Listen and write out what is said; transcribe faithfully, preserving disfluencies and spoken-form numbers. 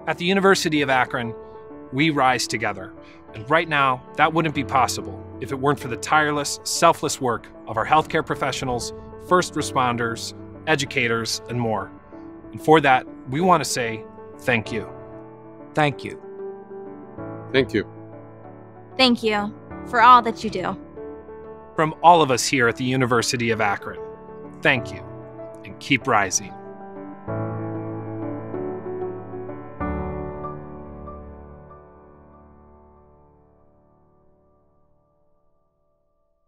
At the University of Akron, we rise together. And right now, that wouldn't be possible if it weren't for the tireless, selfless work of our healthcare professionals, first responders, educators, and more. And for that, we want to say thank you. Thank you. Thank you. Thank you for all that you do. From all of us here at the University of Akron, thank you, and keep rising.